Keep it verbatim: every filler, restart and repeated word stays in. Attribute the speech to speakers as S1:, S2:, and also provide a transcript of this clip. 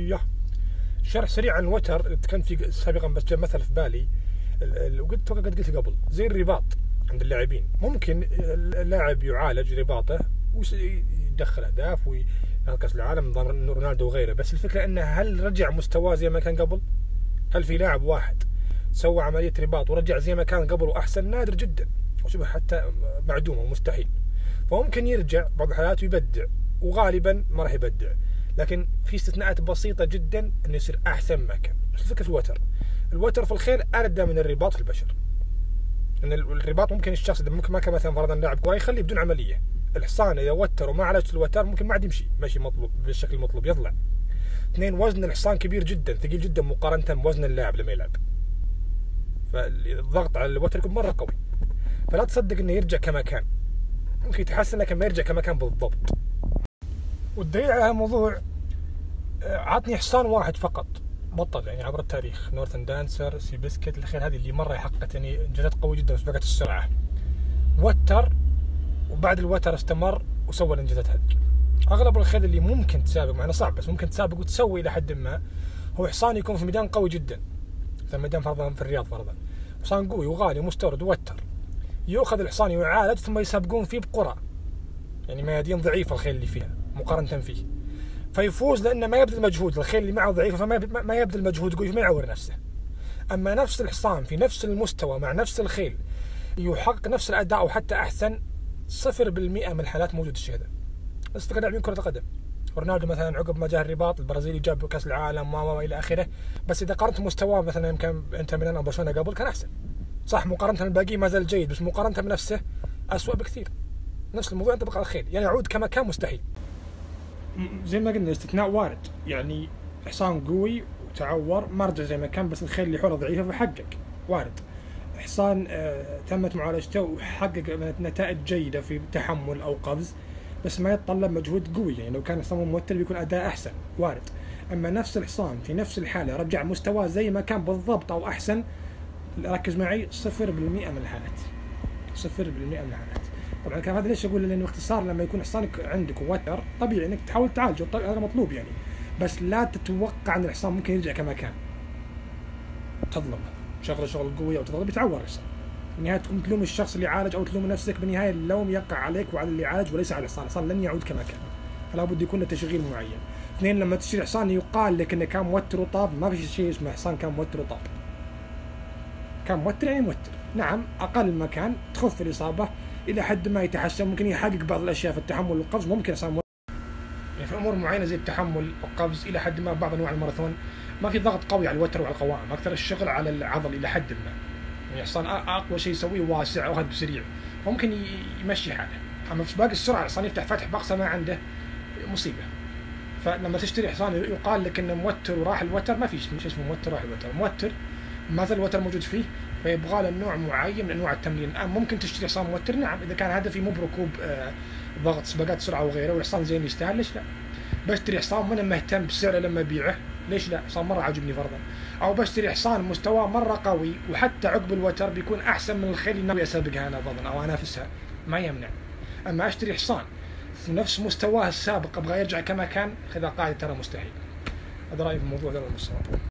S1: يا شرح سريع عن الوتر كان في سابقا، بس جاء مثل في بالي وقلت قد قلت قبل، زي الرباط عند اللاعبين. ممكن اللاعب يعالج رباطه ويدخل اهداف وياخذ كاس العالم نظام رونالدو وغيره، بس الفكره انه هل رجع مستواه زي ما كان قبل؟ هل في لاعب واحد سوى عمليه رباط ورجع زي ما كان قبل واحسن؟ نادر جدا، وشبه حتى معدومه ومستحيل. فممكن يرجع بعض الحالات ويبدع، وغالبا ما راح يبدع، لكن في استثناءات بسيطه جدا انه يصير احسن ما كان. الفكره في الوتر، الوتر في الخيل اردى من الرباط في البشر. ان الرباط ممكن الشخص اذا ممكن ما كان مثلا فرضا لاعب كوره يخليه بدون عمليه. الحصان اذا وتر وما عالجت الوتر ممكن ما عاد يمشي ماشي مطلوب بالشكل المطلوب، يضلع. اثنين، وزن الحصان كبير جدا، ثقيل جدا مقارنه بوزن اللاعب لما يلعب، فالضغط على الوتر يكون مره قوي. فلا تصدق انه يرجع كما كان، ممكن يتحسن لكن ما يرجع كما كان بالضبط. والدليل على هالموضوع، عطني حصان واحد فقط بطل يعني عبر التاريخ، نورثن دانسر، سي بسكت، الخيل هذه اللي مره حققت يعني انجازات قويه جدا في سباقات السرعه، وتر وبعد الوتر استمر وسوى الانجازات هذه. اغلب الخيل اللي ممكن تسابق، مع انه صعب بس ممكن تسابق وتسوي الى حد ما، هو حصان يكون في ميدان قوي جدا، مثلا ميدان فرضا في الرياض فرضا، حصان قوي وغالي ومستورد ووتر، يؤخذ الحصان ويعالج ثم يسابقون فيه بقرى، يعني ميادين ضعيفه الخيل اللي فيها مقارنه فيه، فيفوز لانه ما يبذل مجهود. الخيل اللي معه ضعيفه فما ما يبذل مجهود قوي فما يعور نفسه. اما نفس الحصان في نفس المستوى مع نفس الخيل يحقق نفس الاداء او حتى احسن، صفر بالمئة من الحالات موجود الشيء هذا. بس فكر لاعبين كره القدم، رونالدو مثلا عقب ما جاء الرباط البرازيلي جاب كاس العالم ما الى اخره، بس اذا قارنت مستواه مثلا يمكن انتر ميلان او برشلونه قبل كان احسن، صح مقارنه بالباقي ما زال جيد، بس مقارنه بنفسه اسوء بكثير. نفس الموضوع ينطبق على الخيل، يعني يعود كما كان مستحيل. زي ما قلنا الاستثناء وارد، يعني حصان قوي وتعور ما رجع زي ما كان، بس الخيل اللي حوله ضعيفه فحقق، وارد. حصان آه تمت معالجته وحقق نتائج جيده في تحمل او قفز، بس ما يتطلب مجهود قوي، يعني لو كان حصان موتر بيكون اداء احسن، وارد. اما نفس الحصان في نفس الحاله رجع مستواه زي ما كان بالضبط او احسن، ركز معي، صفر بالمئة من الحالات، صفر بالمئة من الحالات. طبعا كان هذا ليش اقول؟ لانه باختصار لما يكون حصانك عندك وتر طبيعي انك تحاول تعالجه، هذا مطلوب يعني، بس لا تتوقع ان الحصان ممكن يرجع كما كان. تظلمه، شغله شغل قوي او تظلم بيتعور الحصان. بالنهايه تكون تلوم الشخص اللي عالج او تلوم نفسك، بالنهايه اللوم يقع عليك وعلى اللي عالج وليس على الحصان، الحصان لن يعود كما كان، فلا بد يكون له تشغيل معين. اثنين، لما تشتري حصان يقال لك انه كان موتر وطاب، ما في شيء اسمه حصان كان موتر وطاب. كان موتر يعني موتر، نعم اقل ما كان تخف الاصابه الى حد ما يتحسن، ممكن يحقق بعض الاشياء في التحمل والقفز، ممكن حصان يعني في امور معينه زي التحمل والقفز الى حد ما. بعض انواع الماراثون ما في ضغط قوي على الوتر وعلى القوائم، اكثر الشغل على العضل الى حد ما، يعني حصان اقوى شيء يسويه واسع وهدف سريع ممكن يمشي حاله. اما في سباق السرعه الحصان يفتح فتح باقصى ما عنده مصيبه. فلما تشتري حصان يقال لك انه موتر وراح الوتر، ما في شيء اسمه موتر راح الوتر، موتر ما زال الوتر موجود فيه، فيبغى له نوع معين من انواع التمرين. الان ممكن تشتري حصان موتر، نعم اذا كان هدفي مو بركوب آه ضغط سباقات سرعه وغيره والحصان زين يستاهل، ليش لا؟ بشتري حصان من مهتم بسعره لما ابيعه، ليش لا؟ حصان مره عاجبني فرضا، او بشتري حصان مستواه مره قوي وحتى عقب الوتر بيكون احسن من الخيل اللي ناوي اسابقها انا فرضا او انافسها، ما يمنع. اما اشتري حصان في نفس مستواه السابق ابغى يرجع كما كان، هذا قاعده ترى مستحيل. هذا رايي في الموضوع، هذا المستوى.